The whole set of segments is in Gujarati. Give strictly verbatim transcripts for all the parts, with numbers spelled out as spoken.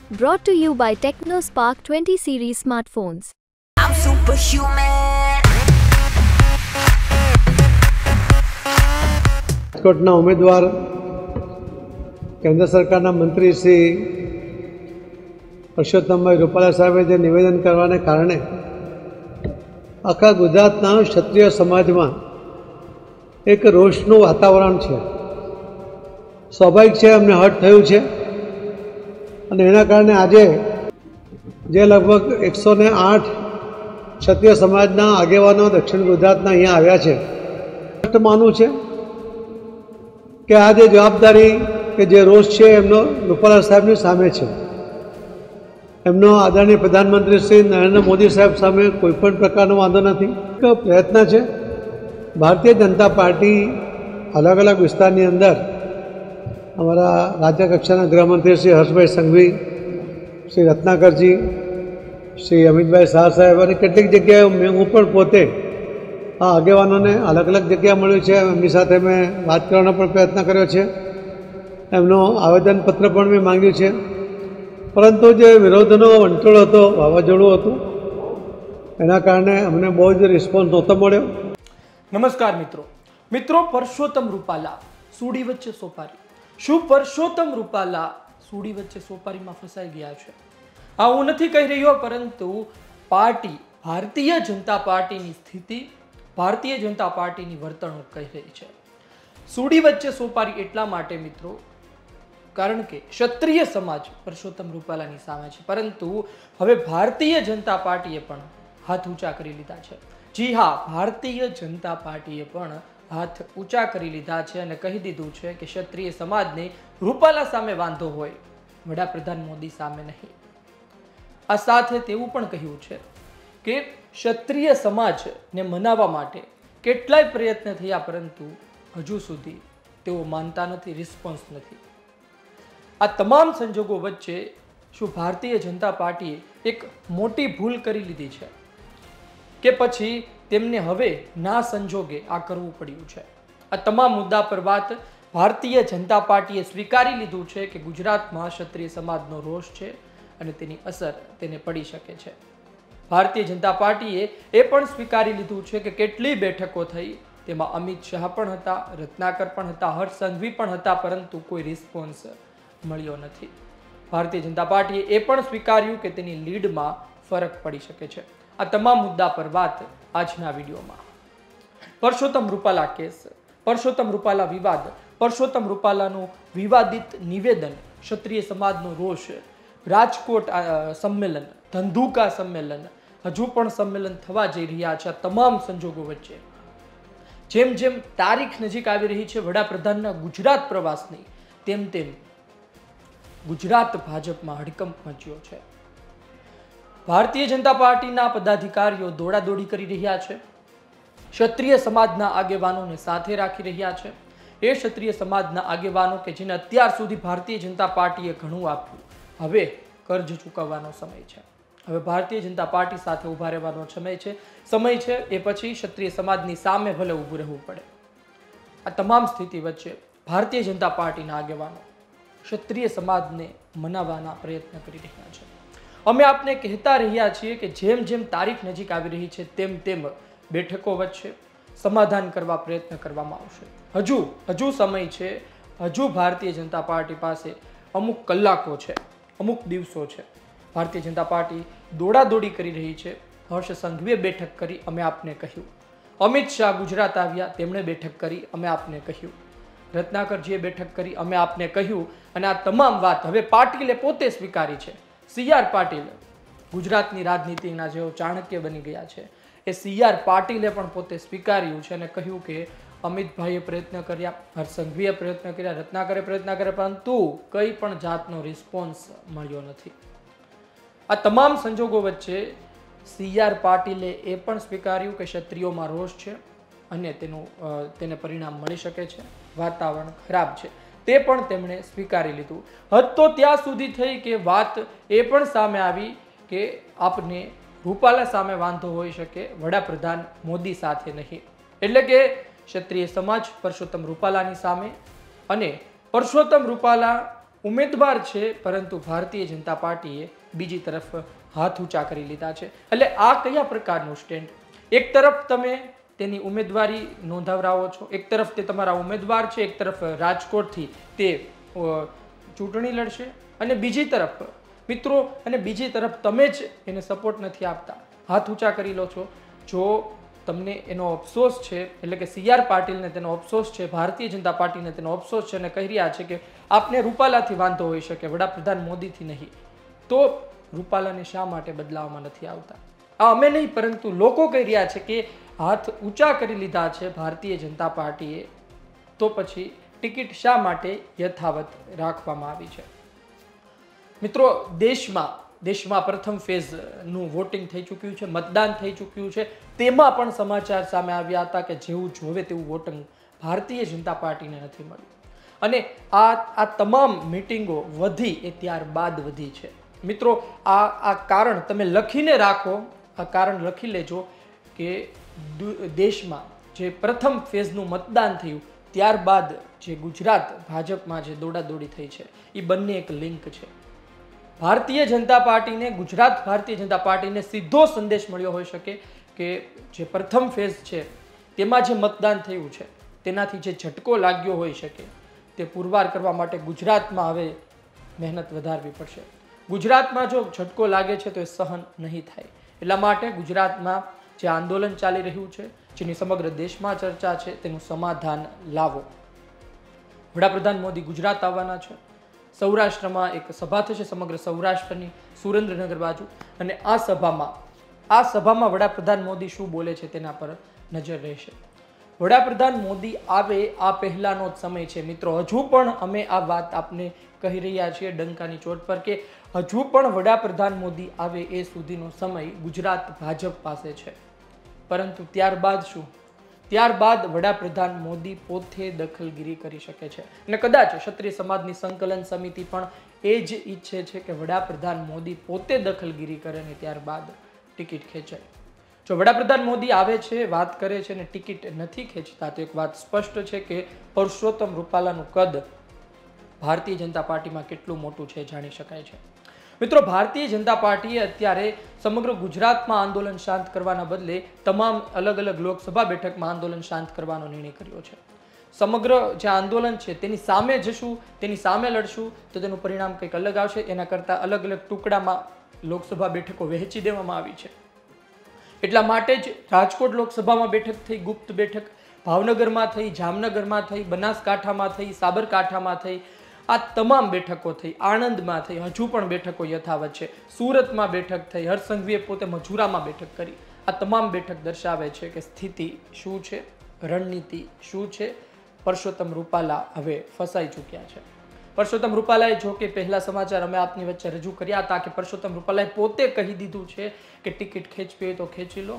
Brought to you by TechnoSpark twenty series smartphones. I'm superhuman. રાજકોટના ઉમેદવાર કેન્દ્ર સરકારના મંત્રી શ્રી પરસોત્તમભાઈ રૂપાલા સાહેબે જે નિવેદન કરવાને કારણે આખા ગુજરાતના ક્ષત્રિય સમાજમાં એક રોષનું વાતાવરણ છે. સ્વાભાવિક છે, અમને હર્ટ થયું છે અને એના કારણે આજે જે લગભગ એકસો ને આઠ ક્ષત્રિય સમાજના આગેવાનો દક્ષિણ ગુજરાતના અહીંયા આવ્યા છે, માનવું છે કે આ જે જવાબદારી કે જે રોષ છે એમનો રૂપાલા સાહેબની સામે છે. એમનો આદરણીય પ્રધાનમંત્રી શ્રી નરેન્દ્ર મોદી સાહેબ સામે કોઈ પણ પ્રકારનો વાંધો નથી. એક પ્રયત્ન છે ભારતીય જનતા પાર્ટી અલગ અલગ વિસ્તારની અંદર અમારા રાજ્ય કક્ષાના ગૃહમંત્રી શ્રી હર્ષભાઈ સંઘવી, શ્રી રત્નાકરજી, શ્રી અમિતભાઈ શાહ સાહેબ અને કેટલીક જગ્યાએ મેં હું પણ પોતે આ આગેવાનોને અલગ અલગ જગ્યા મળ્યું છે. એમની સાથે મેં વાત કરવાનો પણ પ્રયત્ન કર્યો છે. એમનો આવેદનપત્ર પણ મેં માંગ્યું છે. પરંતુ જે વિરોધનો વંટોળ હતો, વાવાઝોડું હતું, એના કારણે અમને બહુ જ રિસ્પોન્સ નહોતો મળ્યો. નમસ્કાર મિત્રો મિત્રો પરસોત્તમ રૂપાલા સૂડી વચ્ચે સોપારી. શું પરસોત્તમ રૂપાલા સૂડી વચ્ચે સોપારીમાં ફસાઈ ગયા છે? હા, હું નથી કહી રહ્યો, પરંતુ પાર્ટી ભારતીય જનતા પાર્ટીની સ્થિતિ, ભારતીય જનતા પાર્ટીની વર્તણૂક કહી રહી છે સૂડી વચ્ચે સોપારી. એટલા માટે મિત્રો કારણ કે ક્ષત્રિય સમાજ પરસોત્તમ રૂપાલાની સામે છે, પરંતુ હવે ભારતીય જનતા પાર્ટીએ પણ હાથ ઊંચા કરી લીધા છે. જી હા, ભારતીય જનતા પાર્ટીએ પણ હાથ ઊંચા કરી લીધા છે અને કહી દીધું છે કે ક્ષત્રિય સમાજને રૂપાલા સામે વાંધો હોય, વડાપ્રધાન મોદી સામે નહીં. આ સાથે તેવું પણ કહ્યું છે કે ક્ષત્રિય સમાજને મનાવવા માટે કેટલાય પ્રયત્ન થયા, પરંતુ હજુ સુધી તેઓ માનતા નથી, રિસ્પોન્સ નથી. આ તમામ સંજોગો વચ્ચે શું ભારતીય જનતા પાર્ટીએ એક મોટી ભૂલ કરી લીધી છે કે પછી તેમને હવે ના સંજોગે આ કરવું પડ્યું છે? આ તમામ મુદ્દા પર વાત ભારતીય જનતા પાર્ટીએ સ્વીકારી લીધું છે કે ગુજરાતમાં ક્ષત્રિય સમાજનો રોષ છે અને તેની અસર તેને પડી શકે છે. ભારતીય જનતા પાર્ટીએ એ પણ સ્વીકારી લીધું છે કે કેટલી બેઠકો થઈ, તેમાં અમિત શાહ પણ હતા, રત્નાકર પણ હતા, હર્ષ સંઘવી પણ હતા, પરંતુ કોઈ રિસ્પોન્સ મળ્યો નથી. ભારતીય જનતા પાર્ટીએ એ પણ સ્વીકાર્યું કે તેની લીડમાં ફરક પડી શકે છે. આ તમામ મુદ્દા પર વાત આજના વિડીયોમાં. પરસોત્તમ રૂપાલા કેસ, પરસોત્તમ રૂપાલા વિવાદ, પરસોત્તમ રૂપાલાનું વિવાદિત નિવેદન, ક્ષત્રિય સમાજનો રોષ, રાજકોટ સંમેલન, ધંધુકા સંમેલન, હજુ પણ સંમેલન થવા જઈ રહ્યા છે. આ તમામ સંજોગો વચ્ચે જેમ જેમ તારીખ નજીક આવી રહી છે વડાપ્રધાનના ગુજરાત પ્રવાસની, તેમ તેમ ગુજરાત ભાજપમાં હડકંપ મચ્યો છે. ભારતીય જનતા પાર્ટીના પદાધિકારીઓ દોડાદોડી કરી રહ્યા છે, ક્ષત્રિય સમાજના આગેવાનોને સાથે રાખી રહ્યા છે. એ ક્ષત્રિય સમાજના આગેવાનો કે જેને અત્યાર સુધી ભારતીય જનતા પાર્ટીએ ઘણું આપ્યું, હવે કર્જ ચૂકવવાનો સમય છે. હવે ભારતીય જનતા પાર્ટી સાથે ઊભા રહેવાનો સમય છે સમય છે એ પછી ક્ષત્રિય સમાજની સામે ભલે ઊભું રહેવું પડે. આ તમામ સ્થિતિ વચ્ચે ભારતીય જનતા પાર્ટીના આગેવાનો ક્ષત્રિય સમાજને મનાવવાના પ્રયત્ન કરી રહ્યા છે. અમે આપને કહેતા રહ્યા છીએ કે જેમ જેમ તારીખ નજીક આવી રહી છે તેમ તેમ બેઠકો વચ્ચે સમાધાન કરવા પ્રયત્ન કરવામાં આવશે. હજુ હજુ સમય છે, હજુ ભારતીય જનતા પાર્ટી પાસે અમુક કલાકો છે, અમુક દિવસો છે. ભારતીય જનતા પાર્ટી દોડાદોડી કરી રહી છે. હર્ષ સંઘવીએ બેઠક કરી, અમે આપને કહ્યું. અમિત શાહ ગુજરાત આવ્યા, તેમણે બેઠક કરી, અમે આપને કહ્યું. રત્નાકરજીએ બેઠક કરી, અમે આપને કહ્યું. અને આ તમામ વાત હવે પાટીલે પોતે સ્વીકારી છે. સી આર પાટીલ ગુજરાતની રાજનીતિના જેઓ ચાણક્ય બની ગયા છે, એ સી આર પાટીલે પણ પોતે સ્વીકાર્યું છે અને કહ્યું કે અમિતભાઈએ પ્રયત્ન કર્યા, હર્ષ સંઘવીએ પ્રયત્ન કર્યા, રત્નાકરે પ્રયત્ન કર્યા, પરંતુ કંઈ પણ જાતનો રિસ્પોન્સ મળ્યો નથી. આ તમામ સંજોગો વચ્ચે સી આર પાટીલે એ પણ સ્વીકાર્યું કે ક્ષત્રિયોમાં રોષ છે અને તેનું તેને પરિણામ મળી શકે છે, વાતાવરણ ખરાબ છે, તે પણ તેમણે સ્વીકારી લીધું. હદ તો ત્યાં સુધી થઈ કે વાત એ પણ સામે આવી કે આપને રૂપાલા સામે વાંધો હોઈ શકે, વડાપ્રધાન મોદી સાથે નહીં. એટલે કે ક્ષત્રિય સમાજ પરસોત્તમ રૂપાલાની સામે અને પરસોત્તમ રૂપાલા ઉમેદવાર છે, પરંતુ ભારતીય જનતા પાર્ટીએ બીજી તરફ હાથ ઊંચા કરી લીધા છે. એટલે આ કયા પ્રકારનું સ્ટેન્ડ? એક તરફ તમે તેની ઉમેદવારી નોંધાવરાવો છો, એક તરફ તે તમારા ઉમેદવાર છે, એક તરફ રાજકોટથી તે ચૂંટણી લડશે, અને બીજી તરફ મિત્રો અને બીજી તરફ તમે જ એને સપોર્ટ નથી આપતા, હાથ ઊંચા કરી લો છો. જો તમને એનો અફસોસ છે, એટલે કે સી આર પાટીલને તેનો અફસોસ છે, ભારતીય જનતા પાર્ટીને તેનો અફસોસ છે અને કહી રહ્યા છે કે આપને રૂપાલાથી વાંધો હોઈ શકે, વડાપ્રધાન મોદીથી નહીં, તો રૂપાલાને શા માટે બદલાવવામાં નથી આવતા? આ અમે નહીં, પરંતુ લોકો કહી રહ્યા છે કે હાથ ઊંચા કરી લીધા છે ભારતીય જનતા પાર્ટીએ, તો પછી ટિકિટ શા માટે યથાવત રાખવામાં આવી છે? મિત્રો, દેશમાં દેશમાં પ્રથમ ફેઝનું વોટિંગ થઈ ચૂક્યું છે, મતદાન થઈ ચૂક્યું છે. તેમાં પણ સમાચાર સામે આવ્યા હતા કે જેવું જોવે તેવું વોટિંગ ભારતીય જનતા પાર્ટીને નથી મળ્યું. અને આ આ તમામ મિટિંગો વધી એ ત્યારબાદ વધી છે. મિત્રો, આ આ કારણ તમે લખીને રાખો, આ કારણ લખી લેજો કે દેશમાં જે પ્રથમ ફેઝનું મતદાન થયું ત્યારબાદ જે ગુજરાત ભાજપમાં જે દોડાદોડી થઈ છે એ બંને એક લિંક છે. ભારતીય જનતા પાર્ટીને, ગુજરાત ભારતીય જનતા પાર્ટીને સીધો સંદેશ મળ્યો હોઈ શકે કે જે પ્રથમ ફેઝ છે તેમાં જે મતદાન થયું છે તેનાથી જે ઝટકો લાગ્યો હોઈ શકે તે પુરવાર કરવા માટે ગુજરાતમાં હવે મહેનત વધારવી પડશે. ગુજરાતમાં જો ઝટકો લાગે છે તો એ સહન નહીં થાય. એટલા માટે ગુજરાતમાં જે આંદોલન ચાલી રહ્યું છે, જેની સમગ્ર દેશમાં ચર્ચા છે, તેનું સમાધાન લાવો. વડાપ્રધાન મોદી ગુજરાત આવવાના છે. સૌરાષ્ટ્રમાં એક સભા થશે, સમગ્ર સૌરાષ્ટ્રની, સુરેન્દ્રનગર બાજુ, અને આ સભામાં આ સભામાં વડાપ્રધાન મોદી શું બોલે છે તેના પર નજર રહેશે. વડાપ્રધાન મોદી આવે આ પહેલાનો જ સમય છે મિત્રો. હજુ પણ અમે આ વાત આપને કહી રહ્યા છીએ ડંકાની ચોટ પર કે હજુ પણ વડાપ્રધાન મોદી આવે એ સુધીનો સમય ગુજરાત ભાજપ પાસે છે. પરંતુ ત્યારબાદ શું? ત્યારબાદ વડાપ્રધાન મોદી પોતે દખલગીરી કરી શકે છે, અને કદાચ ક્ષત્રિય સમાજની સંકલન સમિતિ પણ એ જ ઈચ્છે છે કે વડાપ્રધાન મોદી પોતે દખલગીરી કરે અને ત્યારબાદ ટિકિટ ખેંચાય. જો વડાપ્રધાન મોદી આવે છે, વાત કરે છે અને ટિકિટ નથી ખેંચતા, તો એક વાત સ્પષ્ટ છે કે પરસોત્તમ રૂપાલાનું કદ ભારતીય જનતા પાર્ટીમાં કેટલું મોટું છે જાણી શકાય છે. મિત્રો, ભારતીય જનતા પાર્ટીએ અત્યારે સમગ્ર ગુજરાતમાં આંદોલન શાંત કરવાના બદલે તમામ અલગ અલગ લોકસભા બેઠકમાં આંદોલન શાંત કરવાનો નિર્ણય કર્યો છે. સમગ્ર જે આંદોલન છે તેની સામે જશું, તેની સામે લડશું તો તેનું પરિણામ કંઈક અલગ આવશે. એના કરતાં અલગ અલગ ટુકડામાં લોકસભા બેઠકો વહેંચી દેવામાં આવી છે. એટલા માટે જ રાજકોટ લોકસભામાં બેઠક થઈ, ગુપ્ત બેઠક, ભાવનગરમાં થઈ, જામનગરમાં થઈ, બનાસકાંઠામાં થઈ, સાબરકાંઠામાં થઈ, આ તમામ બેઠકો થઈ, આણંદમાં થઈ, હજુ પણ બેઠકો યથાવત છે, સુરતમાં બેઠક થઈ, હર્ષ સંઘવીએ પોતે મજૂરામાં બેઠક કરી. આ તમામ બેઠક દર્શાવે છે કે સ્થિતિ શું છે, રણનીતિ શું છે. પરસોત્તમ રૂપાલા હવે ફસાઈ ચૂક્યા છે. પરસોત્તમ રૂપાલાએ જો કે પહેલા સમાચાર અમે આપની વચ્ચે રજૂ કર્યા હતા કે પરસોત્તમ રૂપાલાએ પોતે કહી દીધું છે કે ટિકિટ ખેંચવી હોય તો ખેંચી લો,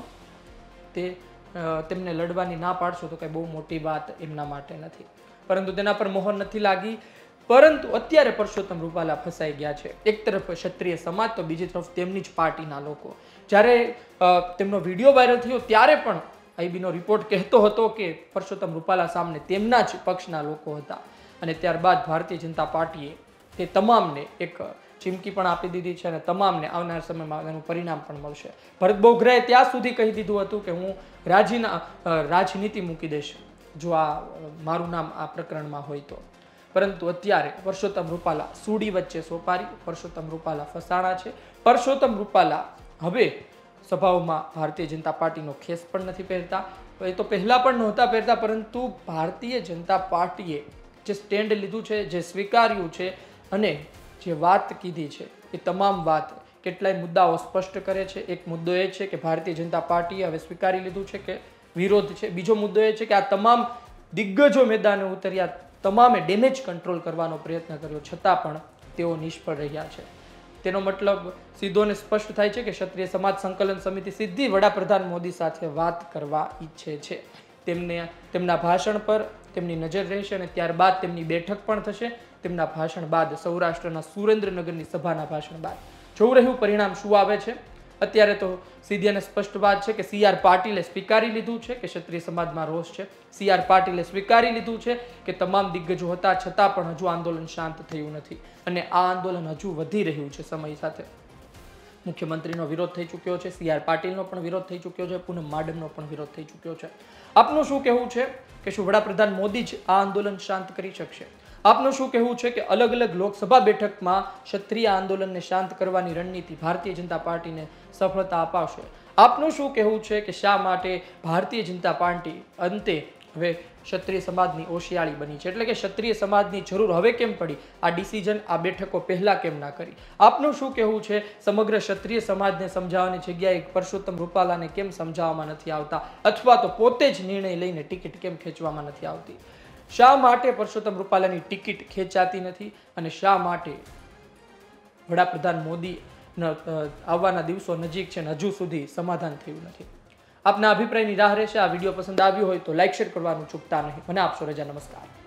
તે તેમને લડવાની ના પાડશો તો કંઈ બહુ મોટી વાત એમના માટે નથી. પરંતુ તેના પર મોહર નથી લાગી. પરંતુ અત્યારે પરસોત્તમ રૂપાલા ફસાઈ ગયા છે. એક તરફ ક્ષત્રિય સમાજ તો બીજી તરફ તેમની જ પાર્ટીના લોકો. જ્યારે તેમનો વિડીયો વાયરલ થયો ત્યારે પણ આઈબીનો રિપોર્ટ કહેતો હતો કે પરસોત્તમ રૂપાલા સામે તેમના જ પક્ષના લોકો હતા, અને ત્યારબાદ ભારતીય જનતા પાર્ટીએ તે તમામને એક ચીમકી પણ આપી દીધી છે અને તમામને આવનાર સમયમાં એનું પરિણામ પણ મળશે. ભરત બોઘરાએ ત્યાં સુધી કહી દીધું હતું કે હું રાજીના રાજનીતિ મૂકી દઈશ જો આ મારું નામ આ પ્રકરણમાં હોય તો. પરંતુ અત્યારે પરસોત્તમ રૂપાલા સૂડી વચ્ચે સોપારી, પરસોત્તમ રૂપાલા ફસાણા છે. પરસોત્તમ રૂપાલા હવે સભાઓમાં ભારતીય જનતા પાર્ટીનો ખેસ પણ નથી પહેરતા. એ તો પહેલા પણ નહોતા પહેરતા, પરંતુ ભારતીય જનતા પાર્ટીએ જે સ્ટેન્ડ લીધું છે, જે સ્વીકાર્યું છે અને જે વાત કીધી છે એ તમામ વાત કેટલાય મુદ્દાઓ સ્પષ્ટ કરે છે. એક મુદ્દો એ છે કે ભારતીય જનતા પાર્ટીએ હવે સ્વીકારી લીધું છે કે વિરોધ છે. બીજો મુદ્દો એ છે કે આ તમામ દિગ્ગજો મેદાને ઉતર્યા, તમામે ડેમેજ કંટ્રોલ કરવાનો પ્રયત્ન કર્યો, છતાં પણ તેઓ નિષ્ફળ રહ્યા છે. તેનો મતલબ સીધો ને સ્પષ્ટ થાય છે કે ક્ષત્રિય સમાજ સંકલન સમિતિ સીધી વડાપ્રધાન મોદી સાથે વાત કરવા ઈચ્છે છે. તેમને તેમના ભાષણ પર તેમની નજર રહેશે અને ત્યારબાદ તેમની બેઠક પણ થશે. તેમના ભાષણ બાદ, સૌરાષ્ટ્રના સુરેન્દ્રનગરની સભાના ભાષણ બાદ જોવું રહ્યું પરિણામ શું આવે છે. અત્યારે તો સીધી અને સ્પષ્ટ વાત છે કે સી આર પાટીલે સ્વીકારી લીધું છે કે ક્ષત્રિય સમાજમાં રોષ છે. સી આર પાટીલે સ્વીકારી લીધું છે કે તમામ દિગ્ગજો હતા છતાં પણ હજુ આંદોલન શાંત થયું નથી અને આ આંદોલન હજુ વધી રહ્યું છે સમય સાથે. મુખ્યમંત્રીનો વિરોધ થઈ ચૂક્યો છે, સી આર પાટીલનો પણ વિરોધ થઈ ચૂક્યો છે, પૂનમ માડમનો પણ વિરોધ થઈ ચૂક્યો છે. આપનું શું કહેવું છે કે શું વડાપ્રધાન મોદી જ આ આંદોલન શાંત કરી શકશે? આપનું શું કહેવું છે કે અલગ અલગ લોકસભા બેઠકમાં ક્ષત્રિય આંદોલનને શાંત કરવાની રણનીતિ ભારતીય જનતા પાર્ટીને સફળતા અપાવશે? આપનું શું કહેવું છે કે શા માટે ભારતીય જનતા પાર્ટી અંતે હવે ક્ષત્રિય સમાજની ઓશિયાળી બની છે, એટલે કે ક્ષત્રિય સમાજની જરૂર હવે કેમ પડી? આ ડિસિઝન આ બેઠકો પહેલા કેમ ના કરી? આપનું શું કહેવું છે સમગ્ર ક્ષત્રિય સમાજને સમજાવવાની જગ્યાએ પરસોત્તમ રૂપાલાને કેમ સમજાવવામાં નથી આવતા, અથવા તો પોતે જ નિર્ણય લઈને ટિકિટ કેમ ખેંચવામાં નથી આવતી? શા માટે પરસોત્તમ રૂપાલાની ટિકિટ ખેંચાતી નથી અને શા માટે વડાપ્રધાન મોદી આવવાના દિવસો નજીક છે અને હજુ સુધી સમાધાન થયું નથી? આપના અભિપ્રાયની રાહ રહેશે. આ વિડીયો પસંદ આવ્યો હોય તો લાઈક શેર કરવાનું ચૂકતા નહીં. મને આપશો રજા. નમસ્કાર.